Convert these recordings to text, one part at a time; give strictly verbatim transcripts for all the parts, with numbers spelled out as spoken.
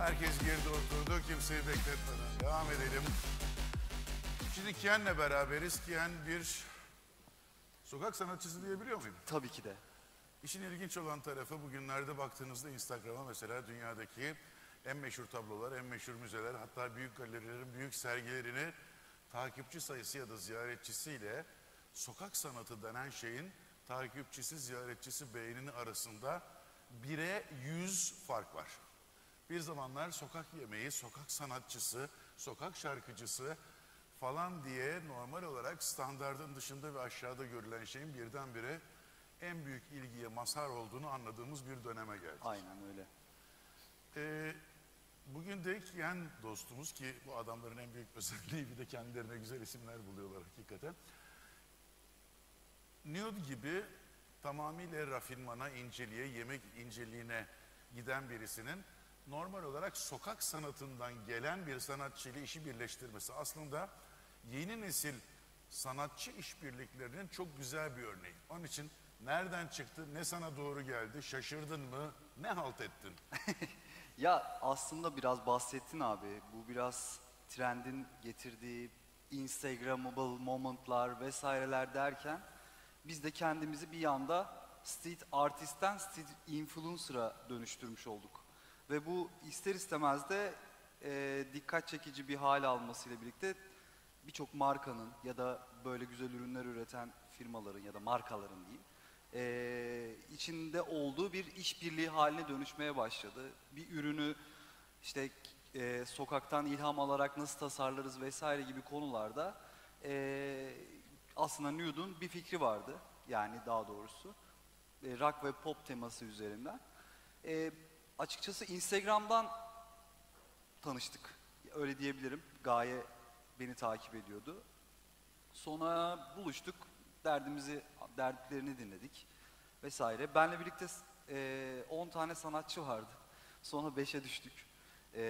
Herkes girdi oturdu, kimseyi bekletmeden devam edelim. Şimdi Kien'le beraberiz. Kien bir sokak sanatçısı diyebiliyor muyum? Tabii ki de. İşin ilginç olan tarafı bugünlerde baktığınızda Instagram'a mesela dünyadaki en meşhur tablolar, en meşhur müzeler, hatta büyük galerilerin büyük sergilerini takipçi sayısı ya da ziyaretçisiyle sokak sanatı denen şeyin takipçisi, ziyaretçisi, beğenini arasında bire yüz fark var. Bir zamanlar sokak yemeği, sokak sanatçısı, sokak şarkıcısı falan diye normal olarak standardın dışında ve aşağıda görülen şeyin birdenbire en büyük ilgiye mazhar olduğunu anladığımız bir döneme geldik. Aynen öyle. Ee, bugün de Kien dostumuz, ki bu adamların en büyük özelliği bir de kendilerine güzel isimler buluyorlar hakikaten. Nude gibi tamamıyla rafinmana, inceliğe, yemek inceliğine giden birisinin normal olarak sokak sanatından gelen bir sanatçıyla işi birleştirmesi aslında yeni nesil sanatçı işbirliklerinin çok güzel bir örneği. Onun için nereden çıktı, ne sana doğru geldi, şaşırdın mı, ne halt ettin? Ya aslında biraz bahsettin abi. Bu biraz trendin getirdiği Instagrammable momentlar vesaireler derken biz de kendimizi bir yanda street artist'ten street influencer'a dönüştürmüş olduk. Ve bu ister istemez de e, dikkat çekici bir hal almasıyla birlikte birçok markanın ya da böyle güzel ürünler üreten firmaların ya da markaların diyeyim e, içinde olduğu bir işbirliği haline dönüşmeye başladı. Bir ürünü işte e, sokaktan ilham alarak nasıl tasarlarız vesaire gibi konularda e, aslında Nude'un bir fikri vardı. Yani daha doğrusu e, rock ve pop teması üzerinden. E, açıkçası Instagram'dan tanıştık. Öyle diyebilirim. Gaye beni takip ediyordu. Sonra buluştuk. Derdimizi, dertlerini dinledik vesaire. Benle birlikte e, on tane sanatçı vardı. Sonra beşe düştük. E,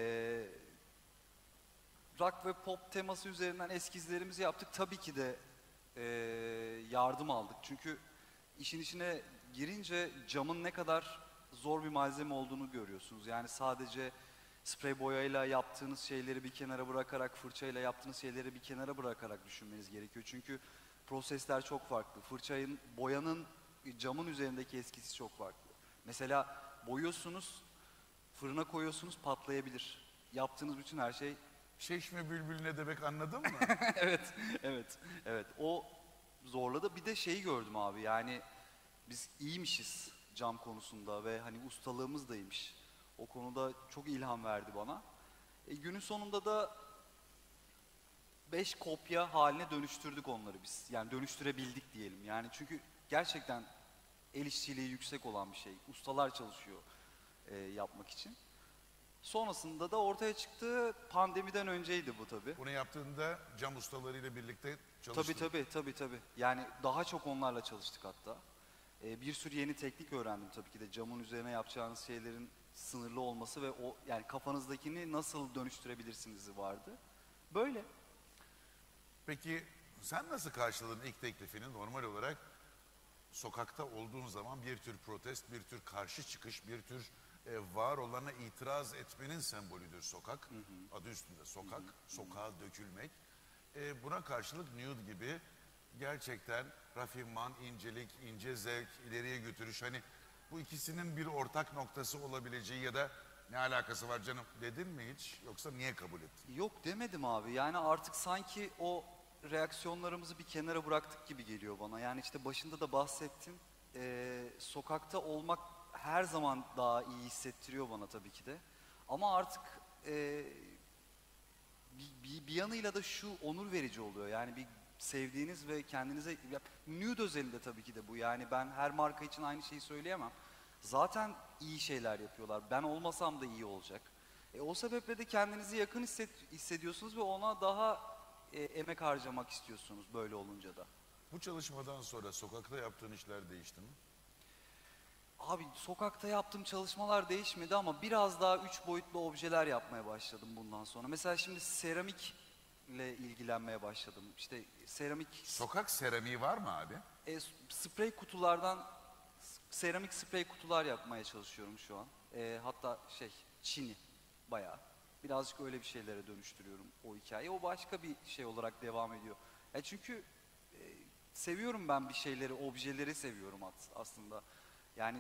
rock ve pop teması üzerinden eskizlerimizi yaptık. Tabii ki de e, yardım aldık. Çünkü işin içine girince camın ne kadar zor bir malzeme olduğunu görüyorsunuz. Yani sadece sprey boyayla yaptığınız şeyleri bir kenara bırakarak, fırçayla yaptığınız şeyleri bir kenara bırakarak düşünmeniz gerekiyor. Çünkü prosesler çok farklı. Fırçanın, boyanın camın üzerindeki eskisi çok farklı. Mesela boyuyorsunuz, fırına koyuyorsunuz, patlayabilir. Yaptığınız bütün her şey... Çeşme bülbül ne demek, anladın mı? evet, evet, evet. O zorladı. Bir de şeyi gördüm abi, yani biz iyiymişiz cam konusunda ve hani ustalığımız da iyiymiş. O konuda çok ilham verdi bana. E, günün sonunda da beş kopya haline dönüştürdük onları biz. Yani dönüştürebildik diyelim. Yani çünkü gerçekten el işçiliği yüksek olan bir şey. Ustalar çalışıyor e, yapmak için. Sonrasında da ortaya çıktı, pandemiden önceydi bu tabii. Bunu yaptığında cam ustalarıyla birlikte çalıştın. Tabii tabii tabii tabii. Yani daha çok onlarla çalıştık hatta. Ee, bir sürü yeni teknik öğrendim tabii ki de. Camın üzerine yapacağınız şeylerin sınırlı olması ve o yani kafanızdakini nasıl dönüştürebilirsiniz vardı. Böyle. Peki sen nasıl karşıladın ilk teklifini? Normal olarak sokakta olduğun zaman bir tür protest, bir tür karşı çıkış, bir tür e, var olana itiraz etmenin sembolüdür sokak. Hı hı. Adı üstünde sokak, hı hı. Sokağa dökülmek. E, buna karşılık nude gibi gerçekten rafinman, incelik, ince zevk, ileriye götürüş. Hani bu ikisinin bir ortak noktası olabileceği ya da ne alakası var canım dedin mi hiç? Yoksa niye kabul ettin? Yok demedim abi. Yani artık sanki o reaksiyonlarımızı bir kenara bıraktık gibi geliyor bana. Yani işte başında da bahsettin. Ee, sokakta olmak her zaman daha iyi hissettiriyor bana tabii ki de. Ama artık e, bir, bir, bir yanıyla da şu onur verici oluyor. Yani bir sevdiğiniz ve kendinize... Ya, nude özelinde tabii ki de bu. Yani ben her marka için aynı şeyi söyleyemem. Zaten iyi şeyler yapıyorlar. Ben olmasam da iyi olacak. E, o sebeple de kendinizi yakın hisset, hissediyorsunuz ve ona daha e, emek harcamak istiyorsunuz böyle olunca da. Bu çalışmadan sonra sokakta yaptığın işler değişti mi? Abi sokakta yaptığım çalışmalar değişmedi ama biraz daha üç boyutlu objeler yapmaya başladım bundan sonra. Mesela şimdi seramikle ilgilenmeye başladım. İşte seramik... Sokak seramiği var mı abi? E, sprey kutulardan seramik sprey kutular yapmaya çalışıyorum şu an. E, hatta şey Çini bayağı. Birazcık öyle bir şeylere dönüştürüyorum o hikayeyi. O başka bir şey olarak devam ediyor. Ya çünkü e, seviyorum ben bir şeyleri, objeleri seviyorum at- aslında. Yani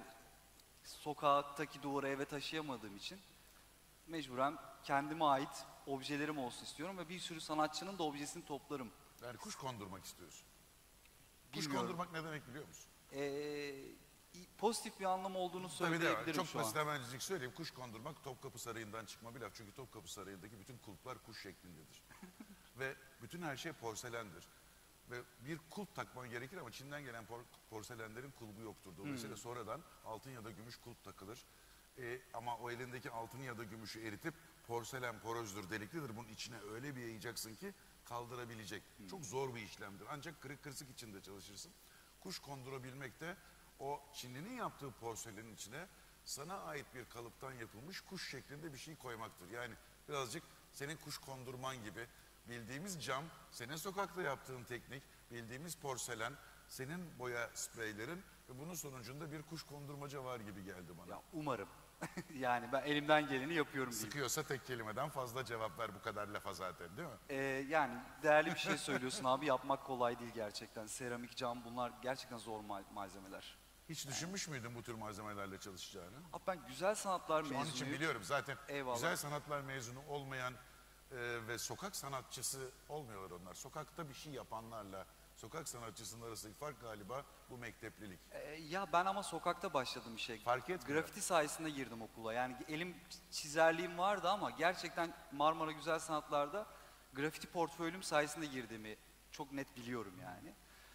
sokaktaki duvarı eve taşıyamadığım için mecburen kendime ait objelerim olsun istiyorum ve bir sürü sanatçının da objesini toplarım. Yani kuş kondurmak istiyorsun. Kuş Bilmiyorum. kondurmak ne demek biliyor musun? Ee, pozitif bir anlam olduğunu Tabii de söyleyebilirim çok şu an. basit hemencik söyleyeyim. Kuş kondurmak Topkapı Sarayı'ndan çıkma bir laf. Çünkü Topkapı Sarayı'ndaki bütün kulplar kuş şeklindedir. Ve bütün her şey porselendir. Ve bir kulp takman gerekir ama Çin'den gelen por porselenlerin kulbu yoktur. Dolayısıyla Hmm. sonradan altın ya da gümüş kulp takılır. Ee, ama o elindeki altını ya da gümüşü eritip porselen porözdür, deliklidir. Bunun içine öyle bir yayacaksın ki kaldırabilecek. Hmm. Çok zor bir işlemdir. Ancak kırık kırsık içinde çalışırsın. Kuş kondurabilmek de o Çinlinin yaptığı porselenin içine sana ait bir kalıptan yapılmış kuş şeklinde bir şey koymaktır. Yani birazcık senin kuş kondurman gibi bildiğimiz cam, senin sokakta yaptığın teknik, bildiğimiz porselen, senin boya spreylerin ve bunun sonucunda bir kuş kondurmaca var gibi geldi bana. Ya umarım. Yani ben elimden geleni yapıyorum diyeyim. Sıkıyorsa tek kelimeden fazla cevap ver bu kadar lafa zaten değil mi? Ee, yani değerli bir şey söylüyorsun abi, yapmak kolay değil gerçekten. Seramik, cam, bunlar gerçekten zor mal- malzemeler. Hiç düşünmüş müydün bu tür malzemelerle çalışacağını? Abi ben güzel sanatlar Onun için mezunuyum. biliyorum zaten Eyvallah. güzel sanatlar mezunu olmayan e, ve sokak sanatçısı olmuyorlar onlar. Sokakta bir şey yapanlarla sokak sanatçısının arasındaki fark galiba bu mekteplilik. Ee, ya ben ama sokakta başladım işe. Fark etmiyor. Grafiti sayesinde girdim okula. Yani elim çizerliğim vardı ama gerçekten Marmara Güzel Sanatlar'da grafiti portföylüm sayesinde girdiğimi çok net biliyorum yani.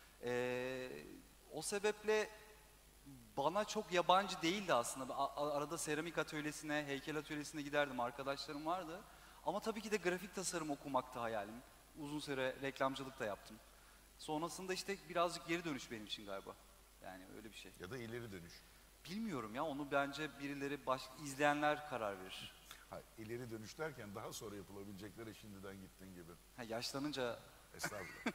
Ee, o sebeple bana çok yabancı değildi aslında. A- a- arada seramik atölyesine, heykel atölyesine giderdim. Arkadaşlarım vardı. Ama tabii ki de grafik tasarım okumaktı hayalim. Uzun süre reklamcılık da yaptım. Sonrasında işte birazcık geri dönüş benim için galiba. Yani öyle bir şey. Ya da ileri dönüş. Bilmiyorum ya, onu bence birileri, baş, izleyenler karar verir. Ha, ileri dönüş derken daha sonra yapılabilecekleri şimdiden gittiğin gibi. Ha, yaşlanınca Estağfurullah.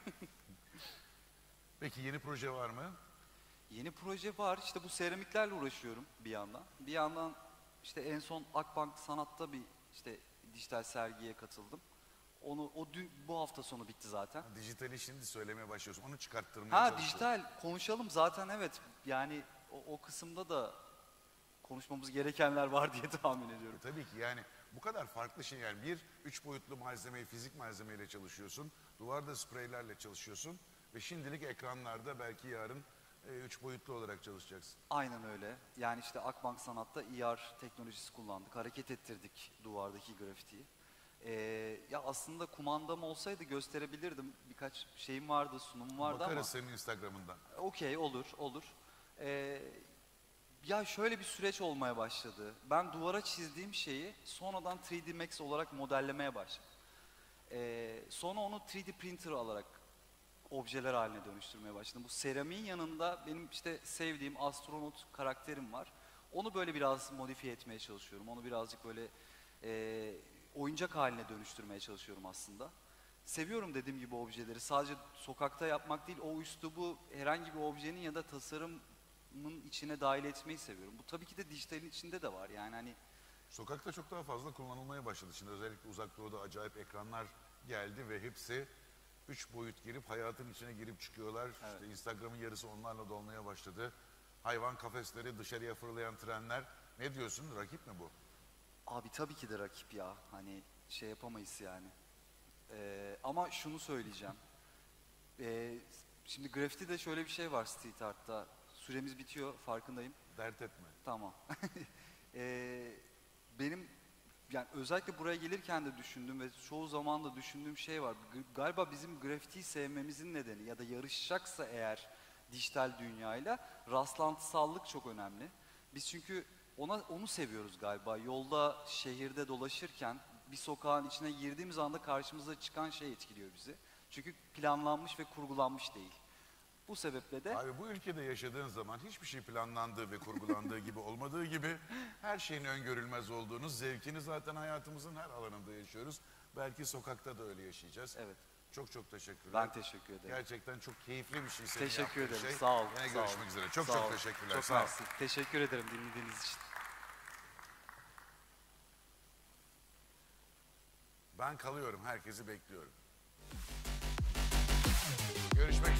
Peki yeni proje var mı? yeni proje var. İşte bu seramiklerle uğraşıyorum bir yandan. Bir yandan işte en son Akbank Sanat'ta bir işte dijital sergiye katıldım. Onu o dün bu hafta sonu bitti zaten. Ha, dijitali şimdi söylemeye başlıyorsun. Onu çıkarttırmaya Ha, çalışıyorsun. dijital konuşalım zaten, evet. Yani o, o kısımda da konuşmamız gerekenler var diye tahmin ediyorum. Tabii ki yani bu kadar farklı şey yani bir üç boyutlu malzemeyi fizik malzemeyle çalışıyorsun. Duvarda spreylerle çalışıyorsun ve şimdilik ekranlarda belki yarın e, üç boyutlu olarak çalışacaksın. Aynen öyle. Yani işte Akbank Sanat'ta E R teknolojisi kullandık. Hareket ettirdik duvardaki grafitiyi. Ee, ya aslında kumandam olsaydı gösterebilirdim. Birkaç şeyim vardı, sunumum vardı Bakarız ama. senin Instagram'ından. Okey, olur, olur. Ee, ya şöyle bir süreç olmaya başladı. Ben duvara çizdiğim şeyi sonradan üç D Max olarak modellemeye başladım. Ee, sonra onu üç D printer alarak objeler haline dönüştürmeye başladım. Bu seramiğin yanında benim işte sevdiğim astronot karakterim var. Onu böyle biraz modifiye etmeye çalışıyorum. Onu birazcık böyle e, oyuncak haline dönüştürmeye çalışıyorum aslında. Seviyorum dediğim gibi objeleri. Sadece sokakta yapmak değil, o üslubu herhangi bir objenin ya da tasarımın içine dahil etmeyi seviyorum. Bu tabii ki de dijitalin içinde de var. Yani hani Sokakta çok daha fazla kullanılmaya başladı. Şimdi özellikle uzak doğuda acayip ekranlar geldi ve hepsi üç boyut girip hayatın içine girip çıkıyorlar. Evet. İşte Instagram'ın yarısı onlarla dolmaya başladı. Hayvan kafesleri, dışarıya fırlayan trenler. Ne diyorsun? Rakip mi bu? abi tabii ki de rakip ya. Hani şey yapamayız yani. Ee, ama şunu söyleyeceğim. Ee, şimdi grafitide şöyle bir şey var street art'ta. Süremiz bitiyor, farkındayım. Dert etme. Tamam. Ee, benim yani özellikle buraya gelirken de düşündüğüm ve çoğu zaman da düşündüğüm şey var. G- galiba bizim grafitiyi sevmemizin nedeni ya da yarışacaksa eğer dijital dünyayla rastlantısallık çok önemli. Biz çünkü ona onu seviyoruz galiba. Yolda, şehirde dolaşırken bir sokağın içine girdiğimiz anda karşımıza çıkan şey etkiliyor bizi. Çünkü planlanmış ve kurgulanmış değil. Bu sebeple de Abi bu ülkede yaşadığın zaman hiçbir şey planlandığı ve kurgulandığı gibi olmadığı gibi her şeyin öngörülmez olduğunu, zevkini zaten hayatımızın her alanında yaşıyoruz. Belki sokakta da öyle yaşayacağız. evet, Çok çok teşekkürler. ben teşekkür ederim. Gerçekten çok keyifli bir şey senin Teşekkür yaptığın ederim. şey. Sağ ol. Yine sağ görüşmek ol. üzere. Çok Sağ çok ol. teşekkürler. Çok Sağ ol. mersi. Teşekkür ederim dinlediğiniz için. Ben kalıyorum, herkesi bekliyorum. Görüşmek